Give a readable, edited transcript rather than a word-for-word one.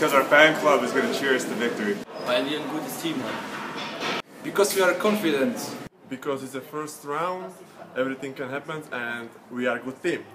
Because our fan club is going to cheer us to victory. Weil wir ein gutes Team haben. Because we are confident. Because it's the first round, everything can happen and we are a good team.